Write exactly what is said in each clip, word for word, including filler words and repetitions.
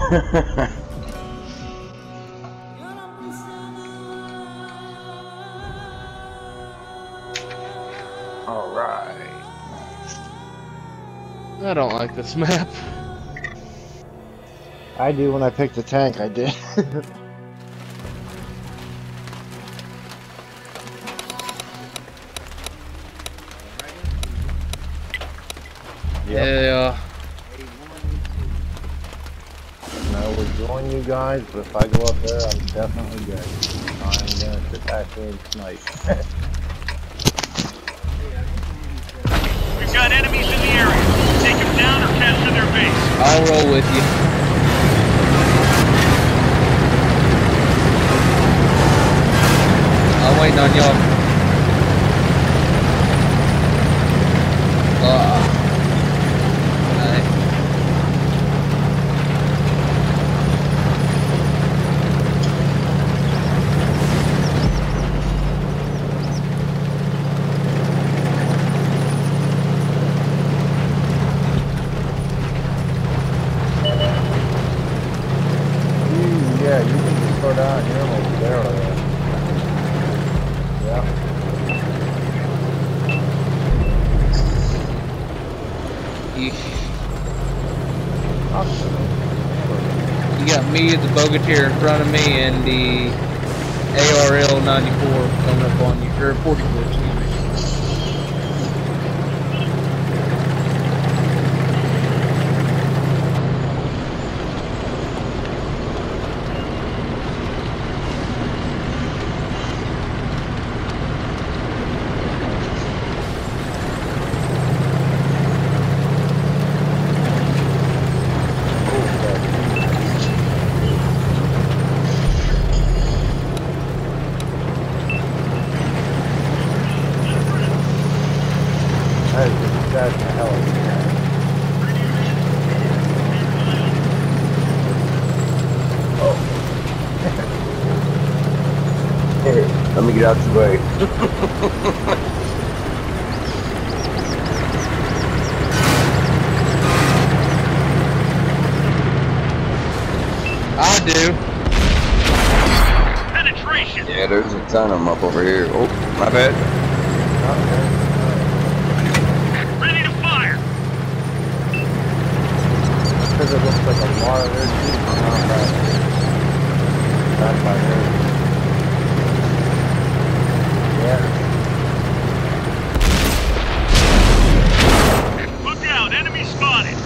Alright. I don't like this map. I do when I pick the tank, I did. Yeah. And I will join you guys, but if I go up there, I'm definitely good. I'm gonna sit back here and snipe. We've got enemies in the area. Take them down or capture their base. I'll roll with you. I'm waiting on y'all. Uh, okay. Yeah, you can just go down here and over there. Yeah. Yeesh. Awesome. You got me, the Bogatyr in front of me, and the A R L ninety-four coming up on you, or forty-four, excuse me. That's the hell of a Oh. Here, let me get out the way. I do. Penetration. Yeah, there's a ton of them up over here. Oh, my bad. Ready to fire. Because it looks like a lot of their teeth are not back. Back by there. Yeah. Look out, enemy spotted.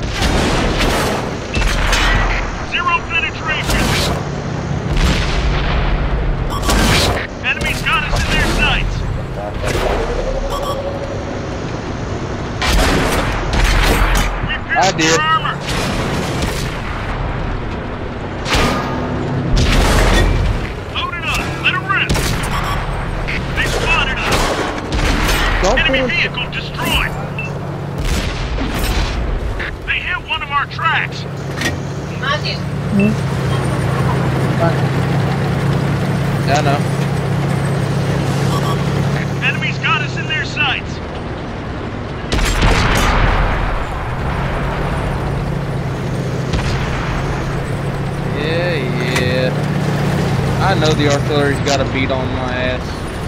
Zero penetration. Enemies got us in their sights. I did. Armor. Load it up. Let it rip. They spotted us. Don't Enemy be- vehicle destroyed. They hit one of our tracks. Yeah, I know. Enemies got us in their sights. Yeah, yeah. I know the artillery's got a beat on my ass.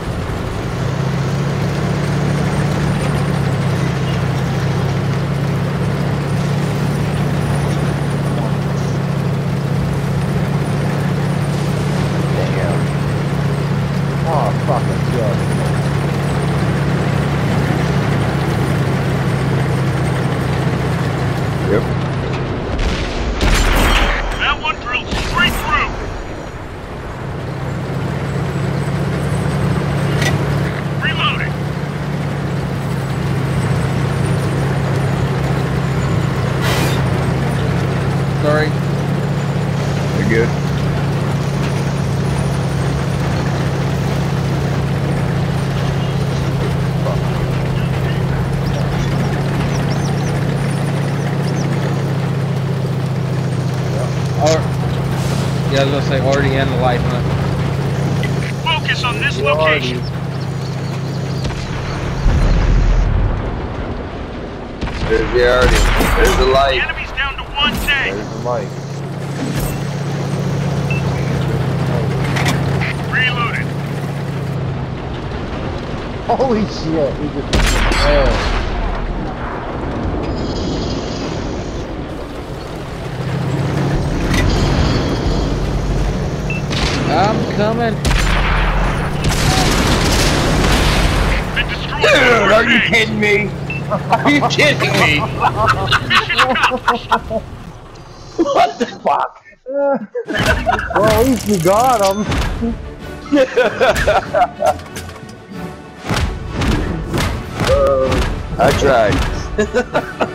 Damn. Oh, fucking shit. Yep. That one drilled straight through. Reloading. Sorry. You're good. Or, yeah, I was gonna say already in the life hunt. Focus on this You already- location. There's the already. There's the The light. enemy's down to one tank. There's the light. Reloaded. Holy shit, he just oh. I'm coming. Been destroyed. Dude, are you kidding me? Are you kidding me? Mission accomplished. What the fuck? Well, at least we got him. uh, I tried.